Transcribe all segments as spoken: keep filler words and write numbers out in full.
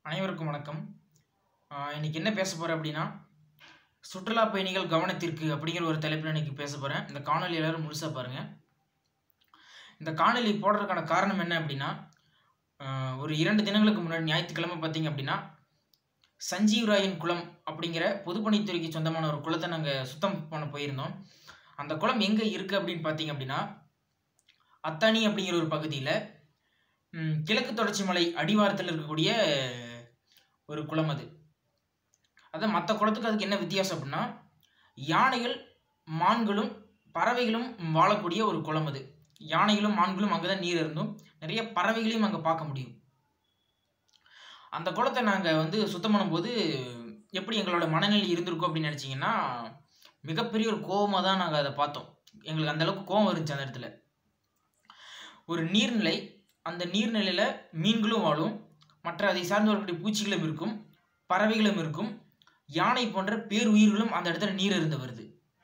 அனைவருக்கும் வணக்கம். இன்னைக்கு என்ன பேச போறேன் அப்படின்னா, சுற்றுலா பயணிகள் கவனத்திற்கு அப்படிங்கிற ஒரு தலைப்பில் இன்னைக்கு பேச போறேன். இந்த காணொலி எல்லாரும் முழுசா பாருங்க. இந்த காணொலி போடுறதுக்கான காரணம் என்ன அப்படின்னா, ஒரு இரண்டு தினங்களுக்கு முன்னாடி ஞாயிற்றுக்கிழமை பார்த்தீங்க அப்படின்னா, சஞ்சீவராயன் குளம் அப்படிங்கிற பொதுப்பணித்துறைக்கு சொந்தமான ஒரு குளத்தை நாங்கள் சுத்தம் பண்ண போயிருந்தோம். அந்த குளம் எங்கே இருக்குது அப்படின்னு பார்த்தீங்க அப்படின்னா, அத்தானி அப்படிங்கிற ஒரு பகுதியில் கிழக்கு தொடர்ச்சி மலை அடிவாரத்தில் இருக்கக்கூடிய ஒரு குளம். அது அதான் மற்ற குளத்துக்கு அதுக்கு என்ன வித்தியாசம் அப்படின்னா, யானைகள் மான்களும் பறவைகளும் வாழக்கூடிய ஒரு குளம். அது யானைகளும் மான்களும் அங்கே தான் நீர் இருந்தும் நிறைய பறவைகளையும் அங்கே பார்க்க முடியும். அந்த குளத்தை நாங்கள் வந்து சுத்தம் பண்ணும்போது எப்படி எங்களோட மனநிலை இருந்திருக்கும் அப்படின்னு நினச்சிங்கன்னா, மிகப்பெரிய ஒரு கோபமாக தான் நாங்கள் அதை பார்த்தோம். எங்களுக்கு அந்தளவுக்கு கோபம் இருந்துச்சு. அந்த இடத்துல ஒரு நீர்நிலை, அந்த நீர்நிலையில் மீன்களும் வாழும், மற்ற அதை சார்ந்து வரக்கூடிய பூச்சிகளும் இருக்கும், பறவைகளும் இருக்கும், யானை போன்ற பேருயிர்களும் அந்த இடத்துல நீர் இருந்து வருது.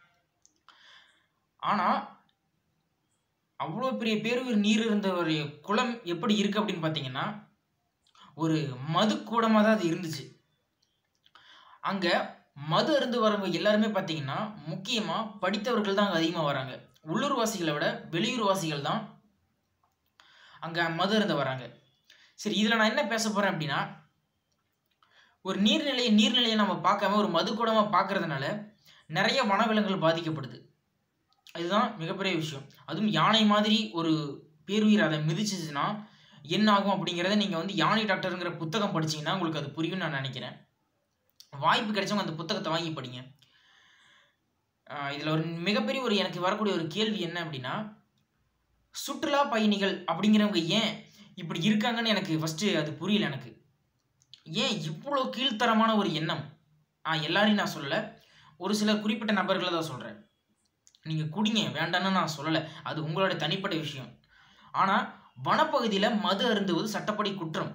ஆனால் அவ்வளோ பெரிய பேருயிர் நீர் இருந்த ஒரு குளம் எப்படி இருக்குது அப்படின்னு பார்த்தீங்கன்னா, ஒரு மது கூடமாக தான் அது இருந்துச்சு. அங்கே மது அருந்து வரவங்க எல்லாருமே பார்த்தீங்கன்னா முக்கியமாக படித்தவர்கள் தான் அங்கே அதிகமாக வராங்க. உள்ளூர்வாசிகளை விட வெளியூர் வாசிகள் தான் அங்கே மது அருந்து வராங்க. சரி, இதில் நான் என்ன பேச போகிறேன் அப்படின்னா, ஒரு நீர்நிலையை நீர்நிலையை நம்ம பார்க்காம ஒரு மது கூடமாக பார்க்கறதுனால நிறைய வனவிலங்குகள் பாதிக்கப்படுது. இதுதான் மிகப்பெரிய விஷயம். அதுவும் யானை மாதிரி ஒரு பேருயிர் அதை மிதிச்சிச்சுன்னா என்ன ஆகும் அப்படிங்கிறத நீங்கள் வந்து யானை டாக்டருங்கிற புத்தகம் படிச்சிங்கன்னா உங்களுக்கு அது புரியும்னு நான் நினைக்கிறேன். வாய்ப்பு கிடைச்சவங்க அந்த புத்தகத்தை வாங்கி படிங்க. இதில் ஒரு மிகப்பெரிய ஒரு எனக்கு வரக்கூடிய ஒரு கேள்வி என்ன அப்படின்னா, சுற்றுலா பயணிகள் அப்படிங்கிறவங்க ஏன் இப்படி இருக்காங்கன்னு எனக்கு ஃபஸ்ட்டு அது புரியல. எனக்கு ஏன் இவ்வளோ கீழ்த்தரமான ஒரு எண்ணம்? ஆ எல்லாரையும் நான் சொல்லலை, ஒரு சில குறிப்பிட்ட நபர்களை தான் சொல்கிறேன். நீங்கள் குடிங்க வேண்டான்னு நான் சொல்லலை, அது உங்களோட தனிப்பட்ட விஷயம். ஆனால் வனப்பகுதியில் மது அருந்துவது சட்டப்படி குற்றம்.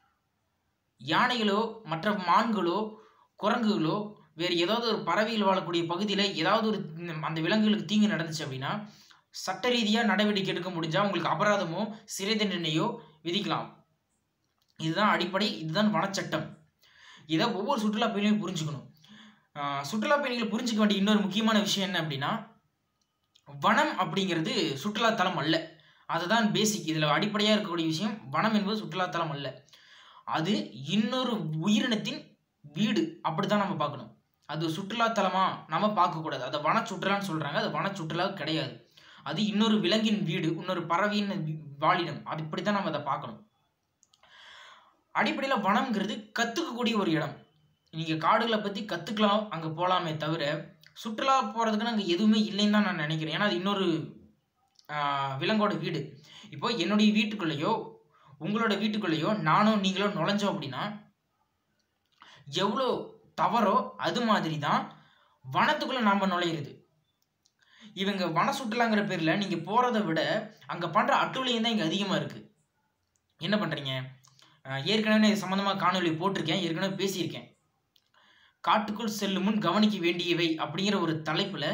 யானைகளோ மற்ற மான்களோ குரங்குகளோ வேறு ஏதாவது ஒரு பறவைகள் வாழக்கூடிய பகுதியில் ஏதாவது ஒரு அந்த விலங்குகளுக்கு தீங்கு நடந்துச்சு அப்படின்னா சட்ட ரீதியாக நடவடிக்கை எடுக்க முடிஞ்சால் உங்களுக்கு அபராதமோ சிறை தண்டனையோ விதிக்கலாம். இதுதான் அடிப்படை, இதுதான் வனச்சட்டம். இதை ஒவ்வொரு சுற்றுலா பயணிகளும் புரிஞ்சுக்கணும். சுற்றுலா பயணிகள் புரிஞ்சுக்க வேண்டிய இன்னொரு முக்கியமான விஷயம் என்ன அப்படின்னா, வனம் அப்படிங்கிறது சுற்றுலாத்தலம் அல்ல. அதுதான் பேசிக். இதில் அடிப்படையாக இருக்கக்கூடிய விஷயம், வனம் என்பது சுற்றுலாத்தலம் அல்ல. அது இன்னொரு உயிரினத்தின் வீடு, அப்படி தான் நம்ம பார்க்கணும். அது சுற்றுலாத்தலமாக நம்ம பார்க்கக்கூடாது. அதை வன சுற்றுலான்னு சொல்கிறாங்க, அது வன சுற்றுலா கிடையாது. அது இன்னொரு விலங்கின் வீடு, இன்னொரு பறவையின் வாழிடம். அது இப்படி தான் நம்ம அதை பார்க்கணும். அடிப்படையில் வனம்ங்கிறது கற்றுக்கக்கூடிய ஒரு இடம். நீங்கள் காடுகளை பற்றி கற்றுக்கலாம், அங்கே போகலாமே தவிர சுற்றுலா போகிறதுக்குன்னு அங்கே எதுவுமே இல்லைன்னு தான் நான் நினைக்கிறேன். ஏன்னா அது இன்னொரு விலங்கோட வீடு. இப்போ என்னுடைய வீட்டுக்குள்ளேயோ உங்களோட வீட்டுக்குள்ளேயோ நானோ நீங்களோ நுழைஞ்சோம் அப்படின்னா எவ்வளோ தவறோ அது மாதிரி தான் வனத்துக்குள்ளே நாம் நுழையிறது. இவங்க வன சுற்றுலாங்கிற பேரில் நீங்கள் போகிறத விட அங்கே பண்ணுற அட்டுழியம் தான் இங்கே அதிகமாக இருக்குது. என்ன பண்ணுறீங்க? ஏற்கனவே இது சம்மந்தமாக காணொலி போட்டிருக்கேன், ஏற்கனவே பேசியிருக்கேன். காட்டுக்குள் செல்லும் முன் கவனிக்க வேண்டியவை அப்படிங்கிற ஒரு தலைப்பில்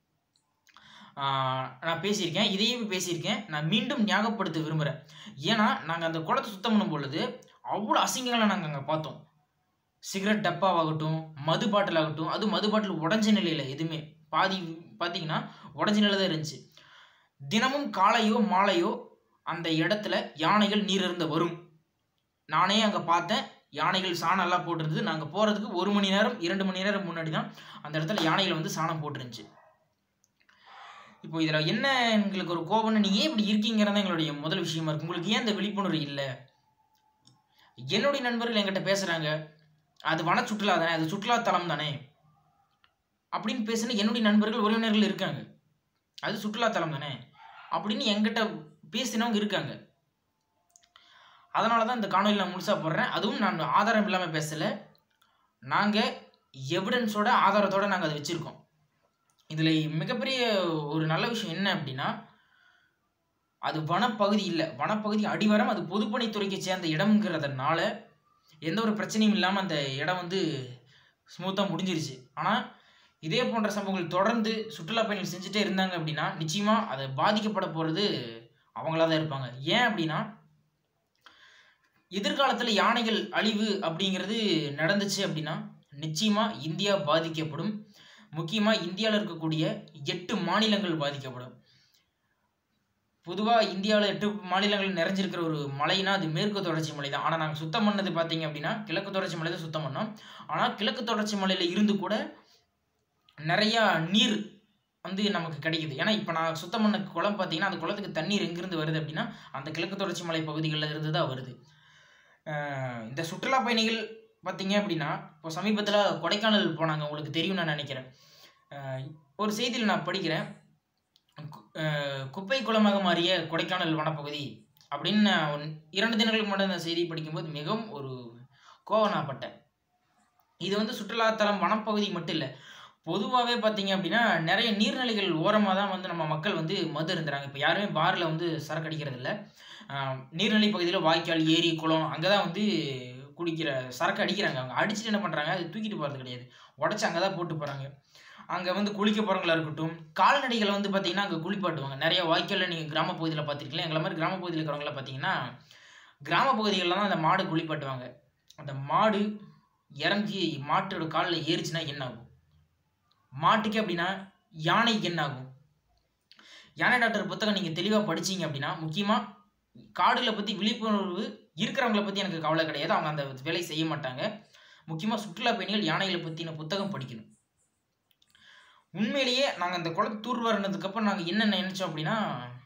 நான் பேசியிருக்கேன். இதையே பேசியிருக்கேன். நான் மீண்டும் ஞாபகப்படுத்த விரும்புகிறேன். ஏன்னா நாங்கள் அந்த குளத்தை சுத்தம் பண்ணும் பொழுது அவ்வளோ அசிங்கங்களை நாங்கள் அங்கே பார்த்தோம். சிகரெட் டப்பாவாகட்டும், மது பாட்டில் ஆகட்டும், அது மது பாட்டில் உடஞ்ச நிலையில் எதுவுமே பாதி பார்த்தீங்கன்னா உடஞ்ச நிலை தான் இருந்துச்சு. தினமும் காலையோ மாலையோ அந்த இடத்துல யானைகள் நீர் இருந்த வரும். நானே அங்கே பார்த்தேன். யானைகள் சாணம் எல்லாம் போட்டிருந்தது. நாங்கள் போகிறதுக்கு ஒரு மணி நேரம் இரண்டு மணி நேரம் முன்னாடி தான் அந்த இடத்துல யானைகள் வந்து சாணம் போட்டுருந்துச்சு. இப்போ இதில் என்ன எங்களுக்கு ஒரு கோபம்னு, நீங்கள் ஏன் இப்படி இருக்கீங்கிறதான் எங்களுடைய முதல் விஷயமா இருக்குது. உங்களுக்கு ஏன் இந்த விழிப்புணர்வு இல்லை? என்னுடைய நண்பர்கள் என்கிட்ட பேசுகிறாங்க, அது வன சுற்றுலா தானே, அது சுற்றுலாத்தலம் தானே அப்படின்னு பேசுன என்னுடைய நண்பர்கள் உறவினர்கள் இருக்காங்க. அது சுற்றுலாத்தலம் தானே அப்படின்னு என்கிட்ட பேசினவங்க இருக்காங்க. அதனால தான் இந்த காணொலி நான் முழுசாக போடுறேன். அதுவும் நான் ஆதாரம் இல்லாமல் பேசலை, நாங்கள் எவிடன்ஸோட ஆதாரத்தோடு நாங்கள் அதை வச்சுருக்கோம். இதில் மிகப்பெரிய ஒரு நல்ல விஷயம் என்ன அப்படின்னா, அது வனப்பகுதி இல்லை, வனப்பகுதி அடிவாரம், அது பொதுப்பணித்துறைக்கு சேர்ந்த இடம்ங்கிறதுனால எந்த ஒரு பிரச்சனையும் இல்லாமல் அந்த இடம் வந்து ஸ்மூத்தாக முடிஞ்சிருச்சு. ஆனால் இதே போன்ற சம்பவங்கள் தொடர்ந்து சுற்றுலா பயணிகள் செஞ்சுட்டே இருந்தாங்க அப்படின்னா நிச்சயமாக அதை பாதிக்கப்பட போகிறது அவங்களா தான் இருப்பாங்க. ஏன் அப்படின்னா, எதிர்காலத்தில் யானைகள் அழிவு அப்படிங்கிறது நடந்துச்சு அப்படின்னா நிச்சயமாக இந்தியா பாதிக்கப்படும். முக்கியமாக இந்தியாவில் இருக்கக்கூடிய எட்டு மாநிலங்கள் பாதிக்கப்படும். பொதுவாக இந்தியாவில் எட்டு மாநிலங்கள் நிறைஞ்சிருக்கிற ஒரு மலைனா அது மேற்கு தொடர்ச்சி மலை தான். ஆனால் நாங்கள் சுத்தம் பண்ணது பார்த்தீங்க அப்படின்னா கிழக்கு தொடர்ச்சி மலை தான் சுத்தம் பண்ணோம். ஆனால் கிழக்கு தொடர்ச்சி மலையில் இருந்து கூட நிறையா நீர் வந்து நமக்கு கிடைக்குது. ஏன்னா இப்போ நான் சுத்தம் பண்ண குளம் பார்த்தீங்கன்னா அந்த குளத்துக்கு தண்ணீர் எங்கேருந்து வருது அப்படின்னா அந்த கிழக்கு தொடர்ச்சி மலை பகுதிகளில் இருந்து தான் வருது. இந்த சுற்றுலா பயணிகள் பார்த்தீங்க அப்படின்னா இப்போ சமீபத்தில் கொடைக்கானல் போனாங்க, உங்களுக்கு தெரியும் நான் நினைக்கிறேன். ஒரு செய்தியில் நான் படிக்கிறேன், குப்பை குளமாக மாறிய கொடைக்கானல் வனப்பகுதி அப்படின்னு நான் இரண்டு தினங்களுக்கு முன்னாடி அந்த செய்தி படிக்கும்போது மிகவும் ஒரு கோவம் நான் பட்டேன். இது வந்து சுற்றுலாத்தலம் வனப்பகுதி மட்டும் இல்லை, பொதுவாகவே பார்த்தீங்க அப்படின்னா நிறைய நீர்நிலைகள் ஓரமாக தான் வந்து நம்ம மக்கள் வந்து மது இருந்துறாங்க. இப்போ யாருமே பாரில் வந்து சரக்கு அடிக்கிறது இல்லை. நீர்நிலை பகுதியில் வாய்க்கால், ஏரி, குளம் அங்கே தான் வந்து குடிக்கிற சரக்கு அடிக்கிறாங்க. அவங்க அடிச்சுட்டு என்ன பண்ணுறாங்க, அது தூக்கிட்டு போகிறது கிடையாது, உடச்சி அங்கே தான் போட்டு போகிறாங்க. அங்கே வந்து குளிக்க போகிறவங்களா இருக்கட்டும், கால்நடைகளை வந்து பார்த்தீங்கன்னா அங்கே குளிப்பாட்டுவாங்க. நிறைய வாய்க்காலில் நீங்கள் கிராம பகுதியில் பார்த்துருக்கீங்களா? எங்களை மாதிரி கிராம பகுதியில் இருக்கிறவங்கள பார்த்தீங்கன்னா கிராம பகுதிகளில் தான் அந்த மாடு குளிப்பாட்டுவாங்க. அந்த மாடு இறங்கி மாட்டோட காலில் ஏறிச்சுன்னா என்ன ஆகும்? மாட்டுக்கு அப்படின்னா யானைக்கு என்ன ஆகும்? யானை டாக்டர் புத்தகம் நீங்கள் தெளிவாக படிச்சீங்க அப்படின்னா முக்கியமாக காடுகளை பற்றி விழிப்புணர்வு இருக்கிறவங்கள பற்றி எனக்கு கவலை கிடையாது, அவங்க அந்த வேலையை செய்ய மாட்டாங்க. முக்கியமாக சுற்றுலா பயணிகள் யானைகளை பற்றின புத்தகம் படிக்கணும். உண்மையிலேயே நாங்கள் அந்த குளத்தை தூர்வாரினதுக்கப்புறம் நாங்கள் என்ன நினைச்சோம் அப்படின்னா,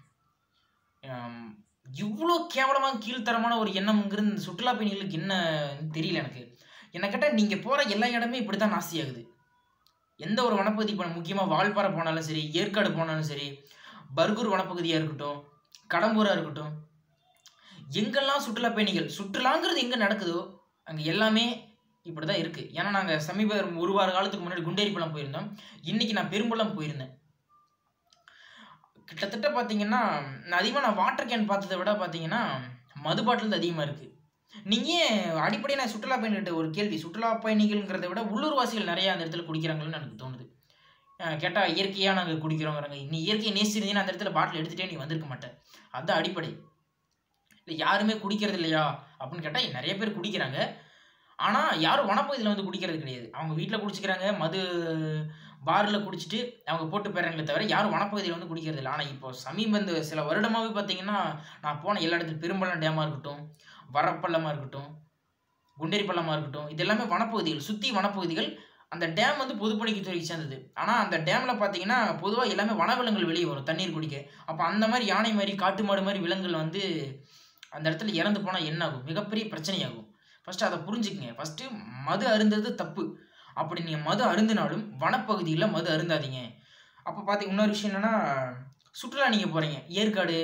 இவ்வளோ கேவலமாக கீழ்த்தரமான ஒரு எண்ணம்ங்கிறது இந்த சுற்றுலா பயணிகளுக்கு என்ன தெரியல எனக்கு. என்னை கேட்டால் நீங்கள் போகிற எல்லா இடமே இப்படி தான் நாசியாகுது. எந்த ஒரு வனப்பகுதி இப்போ முக்கியமாக வால்பாறை போனாலும் சரி, ஏற்காடு போனாலும் சரி, பர்கூர் வனப்பகுதியாக இருக்கட்டும், கடம்பூராக இருக்கட்டும், எங்கெல்லாம் சுற்றுலா பயணிகள் சுற்றுலாங்கிறது எங்கே நடக்குதோ அங்கே எல்லாமே இப்படி தான் இருக்குது. ஏன்னா நாங்கள் சமீப ஒரு வார காலத்துக்கு முன்னாடி குண்டேரிப்பள்ளம் போயிருந்தோம், இன்றைக்கி நான் பெரும்பள்ளம் போயிருந்தேன். கிட்டத்தட்ட பார்த்தீங்கன்னா நான் அதிகமாக நான் வாட்டர் கேன் பார்த்ததை விட பார்த்தீங்கன்னா மது பாட்டில் அதிகமாக இருக்குது. நீங்கள் அடிப்படையாக நான் சுற்றுலா பயணிகிட்ட ஒரு கேள்வி, சுற்றுலா பயணிகள்ங்கிறத விட உள்ளூர்வாசிகள் நிறையா அந்த இடத்துல குடிக்கிறாங்கன்னு எனக்கு தோணுது. கேட்டால் இயற்கையாக நாங்கள் குடிக்கிறோங்கிறாங்க. நீ இயற்கையை நேசிருந்தீங்கன்னா அந்த இடத்துல பாட்டில் எடுத்துகிட்டே நீ வந்திருக்க மாட்டேன், அதுதான் அடிப்படை. இல்லை யாருமே குடிக்கிறது இல்லையா அப்படின்னு கேட்டால் நிறைய பேர் குடிக்கிறாங்க, ஆனால் யாரும் வனப்பகுதியில் வந்து குடிக்கிறது கிடையாது. அவங்க வீட்டில் குடிச்சிக்கிறாங்க, மது பாரில் குடிச்சிட்டு அவங்க போட்டு போயிறாங்களே தவிர யாரும் வனப்பகுதியில் வந்து குடிக்கிறது இல்லை. ஆனால் இப்போ சமீப இந்த சில வருடமாகவே பார்த்தீங்கன்னா நான் போன எல்லா இடத்துல பெரும்பள்ளம் டேமாக இருக்கட்டும், வரப்பள்ளமாக இருக்கட்டும், குண்டேரி பள்ளமாக இருக்கட்டும், இது எல்லாமே வனப்பகுதிகள், சுற்றி வனப்பகுதிகள். அந்த டேம் வந்து பொதுப்பணித்துறைக்கு சேர்ந்தது. ஆனால் அந்த டேமில் பார்த்தீங்கன்னா பொதுவாக எல்லாமே வனவிலங்குகள் வெளியே வரும் தண்ணீர் குடிக்க. அப்போ அந்த மாதிரி யானை மாதிரி காட்டு மாடு மாதிரி விலங்குகள் வந்து அந்த இடத்துல இறந்து போனால் என்ன ஆகும்? மிகப்பெரிய பிரச்சனையாகும். ஃபஸ்ட்டு அதை புரிஞ்சுக்குங்க. ஃபஸ்ட்டு மது அருந்தது தப்பு. அப்படி நீங்கள் மது அருந்தினாலும் வனப்பகுதியில் மது அருந்தாதீங்க. அப்போ பார்த்தி இன்னொரு விஷயம் என்னென்னா, சுற்றுலா நீங்கள் போகிறீங்க, ஏற்காடு,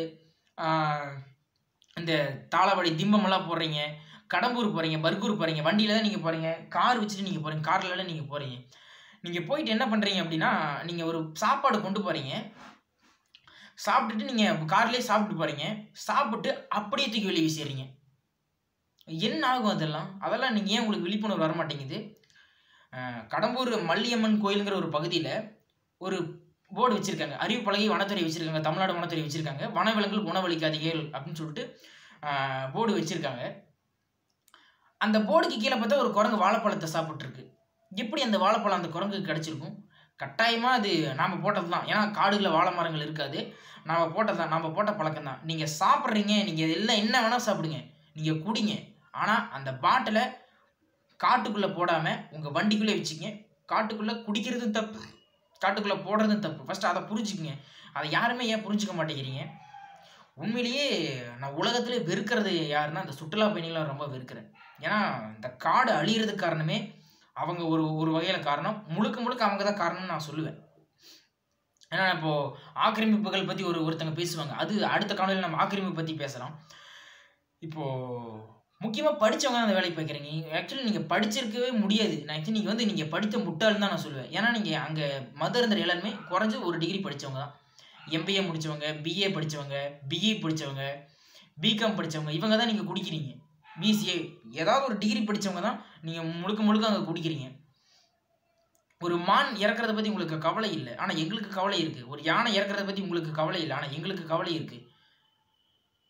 இந்த தாளவாடி, திம்பமெல்லாம் போடுறீங்க, கடம்பூர் போகிறீங்க, பர்கூர் போகிறீங்க, வண்டியில் தான் நீங்கள் போகிறீங்க, கார் வச்சுட்டு நீங்கள் போகிறீங்க, கார்லலாம் நீங்கள் போகிறீங்க. நீங்கள் போயிட்டு என்ன பண்ணுறீங்க அப்படின்னா, நீங்கள் ஒரு சாப்பாடு கொண்டு போகிறீங்க, சாப்பிட்டுட்டு நீங்கள் கார்லேயே சாப்பிட்டு போகிறீங்க, சாப்பிட்டு அப்படியே தூக்கி வெளியே வீசிடுறீங்க. என்ன ஆகும் அதெல்லாம்? அதெல்லாம் நீங்கள் ஏன் உங்களுக்கு விழிப்புணர்வு வர மாட்டேங்குது? கடம்பூர் மல்லியம்மன் கோயிலுங்கிற ஒரு பகுதியில் ஒரு போர்டு வச்சுருக்காங்க, அறிவிப்பலகை வனத்துறை வச்சுருக்காங்க, தமிழ்நாடு வனத்துறை வச்சுருக்காங்க, வனவிலங்குகள் உணவளிக்காதீர்கள் அப்படின்னு சொல்லிட்டு போர்டு வச்சுருக்காங்க. அந்த போர்டுக்கு கீழே பார்த்தா ஒரு குரங்கு வாழைப்பழத்தை சாப்பிட்ருக்கு. எப்படி அந்த வாழைப்பழம் அந்த குரங்குக்கு கிடச்சிருக்கும்? கட்டாயமாக அது நாம் போட்டது தான். ஏன்னா காடுகளில் வாழை மரங்கள் இருக்காது, நாம் போட்டது தான், நாம் போட்ட பழக்கம் தான். நீங்கள் சாப்பிட்றீங்க, நீங்கள் எல்லாம் என்ன வேணால் சாப்பிடுங்க, நீங்கள் குடிங்க, ஆனால் அந்த பாட்டிலை காட்டுக்குள்ளே போடாமல் உங்கள் வண்டிக்குள்ளே வச்சுக்கங்க. காட்டுக்குள்ளே குடிக்கிறதும் தப்பு, காட்டுக்குள்ளே போடுறதும் தப்பு. ஃபஸ்ட்டு அதை புரிஞ்சுக்குங்க. அதை யாருமே ஏன் புரிஞ்சுக்க மாட்டேங்கிறீங்க? உண்மையிலேயே நான் உலகத்திலே வெறுக்கிறது யாருன்னா அந்த சுற்றுலா பயணிகளை ரொம்ப வெறுக்கிறேன். ஏன்னா இந்த காடு அழிகிறதுக்கு காரணமே அவங்க ஒரு ஒரு வகையில் காரணம், முழுக்க முழுக்க அவங்க தான் காரணம்னு நான் சொல்லுவேன். ஏன்னா இப்போது ஆக்கிரமிப்புகள் பற்றி ஒரு ஒருத்தங்க பேசுவாங்க, அது அடுத்த காணொலியில் நம்ம ஆக்கிரமிப்பு பற்றி பேசலாம். இப்போது முக்கியமாக படித்தவங்க தான் அந்த வேலைக்கு பார்க்குறீங்க. ஆக்சுவலி நீங்கள் படிச்சிருக்கவே முடியாது. நான் ஆக்சுவலி நீங்கள் வந்து நீங்கள் படித்த முட்டாள்னு தான் நான் சொல்லுவேன். ஏன்னா நீங்கள் அங்கே மத இருந்த எல்லாருமே குறைஞ்சி ஒரு டிகிரி படித்தவங்க தான். எம்பிஏ முடித்தவங்க, பிஏ படித்தவங்க, பிஇ படித்தவங்க, பிகாம் படித்தவங்க, இவங்க தான் நீங்கள் குடிக்கிறீங்க. பிசிஏ ஏதாவது ஒரு டிகிரி படித்தவங்க தான் நீங்கள் முழுக்க முழுக்க அங்கே குடிக்கிறீங்க. ஒரு மான் இறக்குறத பற்றி உங்களுக்கு கவலை இல்லை, ஆனால் எங்களுக்கு கவலை இருக்குது. ஒரு யானை இறக்குறத பற்றி உங்களுக்கு கவலை இல்லை, ஆனால் எங்களுக்கு கவலை இருக்குது.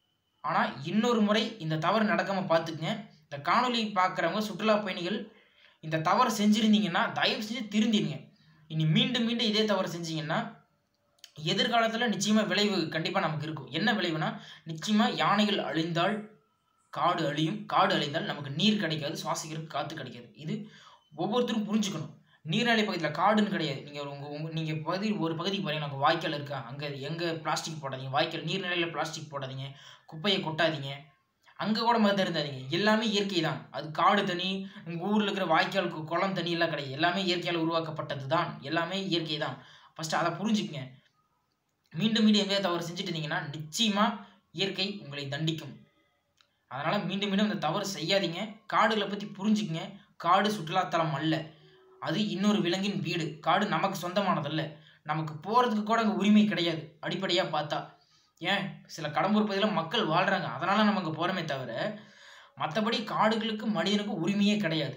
ஆனால் இன்னொரு முறை இந்த தவறு நடக்காமல் பார்த்துக்குங்க. இந்த காணொலி பார்க்குறவங்க சுற்றுலா பயணிகள் இந்த தவறு செஞ்சுருந்தீங்கன்னா தயவு செஞ்சு திருந்திடுங்க. இனி மீண்டும் மீண்டும் இதே தவறு செஞ்சீங்கன்னா எதிர்காலத்தில் நிச்சயமாக விளைவு கண்டிப்பாக நமக்கு இருக்கும். என்ன விளைவுனா, நிச்சயமாக யானைகள் அழிந்தால் காடு அழியும், காடு அழிந்தால் நமக்கு நீர் கிடைக்காது, சுவாசிக்கிறதுக்கு காற்று கிடைக்காது. இது ஒவ்வொருத்தரும் புரிஞ்சுக்கணும். நீர்நிலை பகுதியில் காடுன்னு கிடையாது. நீங்கள் உங்கள் உங்கள் நீங்கள் பகுதி ஒரு பகுதிக்கு போகிறீங்க, அங்கே வாய்க்கால் இருக்கா, அங்கே எங்கே பிளாஸ்டிக் போடாதீங்க, வாய்க்கால் நீர்நிலையில் பிளாஸ்டிக் போடாதீங்க, குப்பையை கொட்டாதீங்க, அங்கே கூட மருந்து இருந்தாதீங்க. எல்லாமே இயற்கை தான். அது காடு தனி, உங்கள் ஊரில் இருக்கிற வாய்க்காலுக்கு குளம் தனி எல்லாம் கிடையாது. எல்லாமே இயற்கையால் உருவாக்கப்பட்டது தான். எல்லாமே இயற்கை தான். ஃபஸ்ட்டு அதை புரிஞ்சுக்குங்க. மீண்டும் மீண்டும் எங்கேயாவது தவறு செஞ்சுட்டு இருந்தீங்கன்னா நிச்சயமாக இயற்கை உங்களை தண்டிக்கும். அதனால் மீண்டும் மீண்டும் இந்த தவறு செய்யாதீங்க. காடுகளை பற்றி புரிஞ்சுக்குங்க. காடு சுற்றுலாத்தலம் அல்ல, அது இன்னொரு விலங்கின் வீடு. காடு நமக்கு சொந்தமானதல்ல. நமக்கு போகிறதுக்கு கூட அங்கே உரிமை கிடையாது அடிப்படையாக பார்த்தா. ஏன், சில கடம்பூர் பகுதியில் மக்கள் வாழ்கிறாங்க, அதனால் நம்ம அங்கே போகிறோமே தவிர மற்றபடி காடுகளுக்கு மனிதனுக்கு உரிமையே கிடையாது.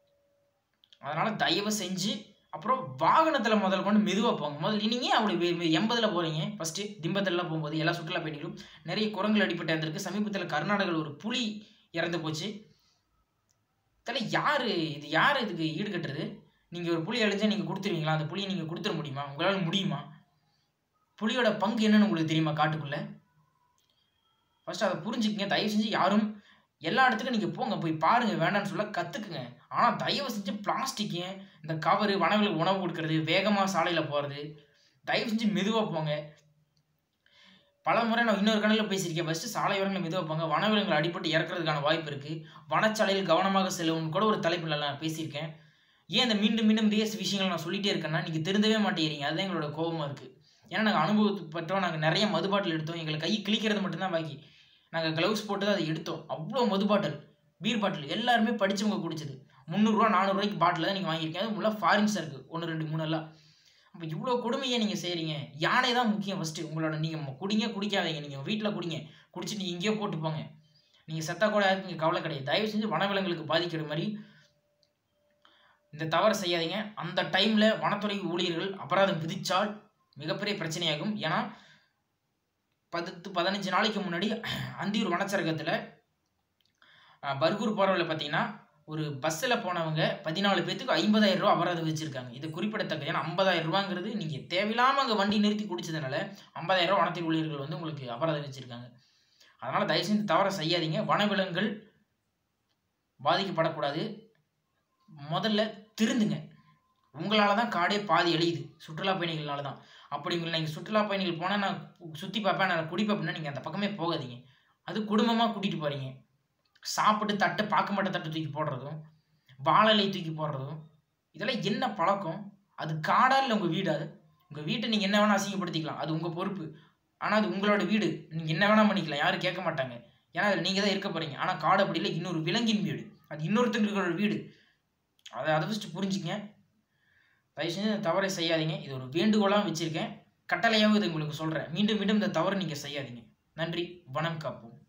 அதனால் தயவு செஞ்சு அப்புறம் வாகனத்தில் முதல்ல கொண்டு மெதுவாக போங்க. முதல்ல நீங்கள் அப்படி எண்பதில் போகிறீங்க, ஃபஸ்ட்டு திம்பத்திலலாம் போகும்போது எல்லா சுற்றுலா பயணிகளும் நிறைய குரங்குகள் அடிப்பட்டு இருந்திருக்கு. சமீபத்தில் கர்நாடகாவில் ஒரு புலி இறந்து போச்சு. இதில் யார் இது யார் இதுக்கு ஈடுகட்டுறது? நீங்கள் ஒரு புலி அழிஞ்சா நீங்கள் கொடுத்துருவீங்களா? அந்த புலியை நீங்கள் கொடுத்துட முடியுமா? உங்களால் முடியுமா? புலியோட பங்கு என்னன்னு உங்களுக்கு தெரியுமா காட்டுக்குள்ளே? ஃபஸ்ட்டு அதை புரிஞ்சுக்கங்க. தயவு செஞ்சு யாரும் எல்லா இடத்துக்கும் நீங்கள் போங்க, போய் பாருங்கள், வேண்டான்னு சொல்ல கற்றுக்குங்க. ஆனால் தயவு செஞ்சு பிளாஸ்டிக்கு, இந்த கவரு, வனங்களுக்கு உணவு கொடுக்கறது, வேகமாக சாலையில் போகிறது, தயவு செஞ்சு மெதுவாக போங்க. பல முறை நான் இன்னொரு கணலில் பேசியிருக்கேன். ஃபஸ்ட்டு சாலை ஓரங்களில் மெதுவாக போங்க. வனவிலங்குகள் அடிபட்டு இறக்குறதுக்கான வாய்ப்பு இருக்குது. வனச்சாலையில் கவனமாக செல்லவும் கூட ஒரு தலைப்பில் நான் பேசியிருக்கேன். ஏன் இந்த மீண்டும் மீண்டும் இதே விஷயங்கள் நான் சொல்லிகிட்டே இருக்கேன்னா, நீங்கள் திருந்தவே மாட்டேங்கிறீங்க. அதுதான் எங்களோட கோபமாக இருக்குது. ஏன்னா நாங்கள் அனுபவப்பட்டோம். நாங்கள் நிறைய மது பாட்டில் எடுத்தோம். எங்களுக்கு கை கிளிக்கிறது மட்டும்தான் பாக்கி. நாங்கள் க்ளவுஸ் போட்டு தான் அதை எடுத்தோம். அவ்வளோ மது பாட்டில், பீர் பாட்டில் எல்லாருமே படித்தவங்க குடிச்சது. முந்நூறுரூவா நானூறுரூவாய்க்கு பாட்டில் தான் நீங்கள் வாங்கியிருக்கீங்க. அது ஃபுல்லாக ஃபாரின்ஸாக இருக்குது, ஒன்று ரெண்டு மூணு எல்லாம். அப்போ இவ்வளோ கொடுமையை நீங்கள் செய்கிறீங்க. யானை தான் முக்கியம் ஃபஸ்ட்டு. உங்களோட நீங்கள் குடிங்க, குடிக்காதீங்க. நீங்கள் வீட்டில் குடிங்க, குடிச்சிட்டு எங்கேயோ போட்டு போங்க. நீங்கள் செத்தா கூட யாருக்கு இங்கே கவலை கிடையாது. தயவு செஞ்சு வனவிலங்குகளுக்கு பாதிக்கிற மாதிரி இந்த தவறை செய்யாதீங்க. அந்த டைமில் வனத்துறை ஊழியர்கள் அபராதம் விதித்தால் மிகப்பெரிய பிரச்சனையாகும். ஏன்னா பத்து பதினஞ்சு நாளைக்கு முன்னாடி அந்தியூர் வனச்சரகத்தில் பர்கூர் போகிறவங்கள பார்த்தீங்கன்னா ஒரு பஸ்ஸில் போனவங்க பதினாலு பேத்துக்கு ஐம்பதாயிரம் ரூபா அபராதம் வச்சுருக்காங்க. இது குறிப்பிடத்தக்கது. ஏன்னா ஐம்பதாயிரம் ரூபாங்கிறது நீங்கள் தேவையில்லாமல் அங்கே வண்டி நிறுத்தி குடிச்சதுனால ஐம்பதாயிரம் ரூபா வனத்துறை ஊழியர்கள் வந்து உங்களுக்கு அபராதம் வச்சுருக்காங்க. அதனால் தயவுசெய்து தவற செய்யாதீங்க. வனவிலங்குகள் பாதிக்கப்படக்கூடாது. முதல்ல திருந்துங்க. உங்களால் தான் காடே பாதி அழியுது, சுற்றுலா பயணிகள்னால தான். அப்படிங்களா, நீங்கள் சுற்றுலா பயணிகள் போனால் நான் சுற்றி பார்ப்பேன், நான் குடிப்பேன் அப்படின்னா நீங்கள் அந்த பக்கமே போகாதீங்க. அது குடும்பமாக கூட்டிகிட்டு போகிறீங்க. சாப்பிட்டு தட்டை பார்க்க மாட்ட தட்டை தூக்கி போடுறதும், வாழலை தூக்கி போடுறதும், இதெல்லாம் என்ன பழக்கம்? அது காடா இல்லை உங்கள் வீடு? அது உங்கள் வீட்டை நீங்கள் என்ன வேணால் அசிங்கப்படுத்திக்கலாம், அது உங்கள் பொறுப்பு. ஆனால் அது உங்களோட வீடு, நீங்கள் என்ன வேணால் பண்ணிக்கலாம், யாரும் கேட்க மாட்டாங்க. ஏன்னா அதில் நீங்கள் தான் இருக்க போகிறீங்க. ஆனால் காடு அப்படி இல்லை, இன்னொரு விலங்கின் வீடு, அது இன்னொருத்தங்களோட வீடு. அதை அதை ஃபஸ்ட்டு புரிஞ்சுங்க. தயவு செஞ்சு இந்த தவறை செய்யாதீங்க. இது ஒரு வேண்டுகோளாக வச்சுருக்கேன், கட்டளையாகவும் இதை உங்களுக்கு சொல்கிறேன். மீண்டும் மீண்டும் இந்த தவறை நீங்கள் செய்யாதீங்க. நன்றி, வனம் காப்போம்.